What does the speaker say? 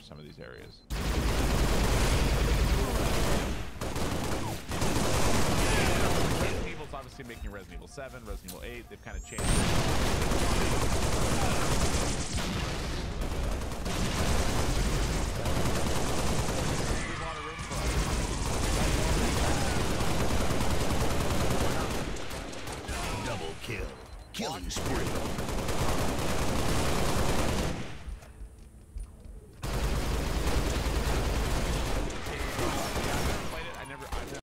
some of these areas. Resident Evil's obviously making Resident Evil 7, Resident Evil 8. They've kind of changed. There's a lot of room for us. Double kill. Killing spree.